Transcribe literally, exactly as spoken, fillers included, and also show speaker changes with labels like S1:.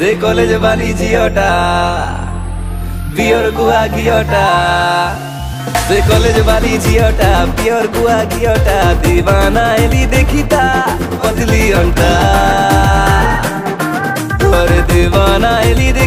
S1: से कॉलेज वाली झियोटा पियोर गुआ घियोटा से कॉलेज वाली झियोटा पियोर गुआ घियोटा दीवाना एली देखिता पतली